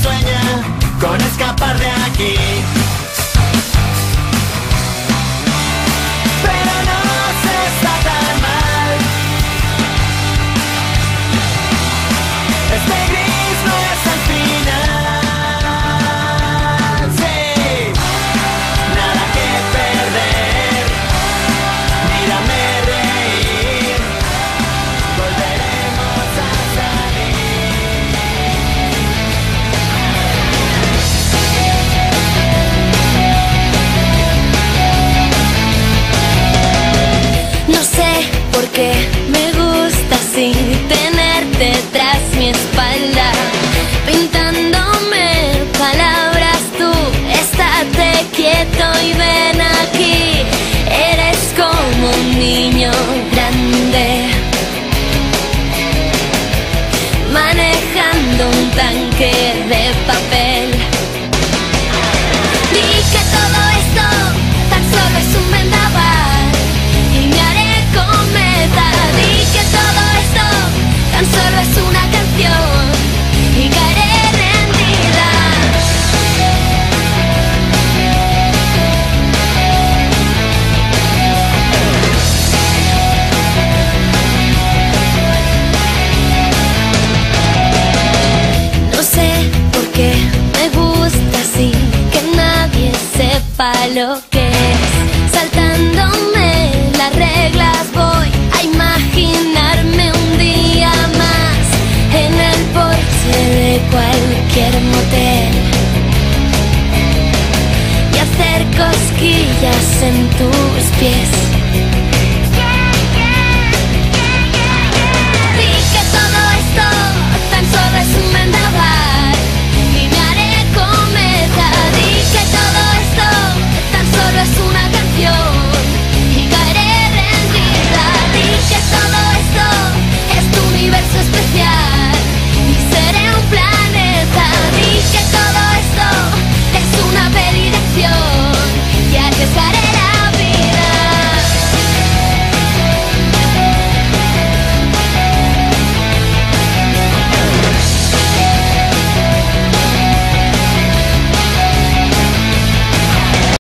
sueña con escapar de aquí. Pero no se está tan mal. Este gris no es el final. Sí, nada que perder. Mírame reír. Volveremos a salir. No sé por qué me gusta así tenerte tras mi espalda, pintándome palabras tú. Estate quieto y ven aquí. Eres como un niño grande manejando un tanque de papel. Di que todo esto tan solo es un vendaval y me haré cometa. Di que todo esto tan solo es una canción y caeré rendida. No sé por qué me gusta así, que nadie sepa lo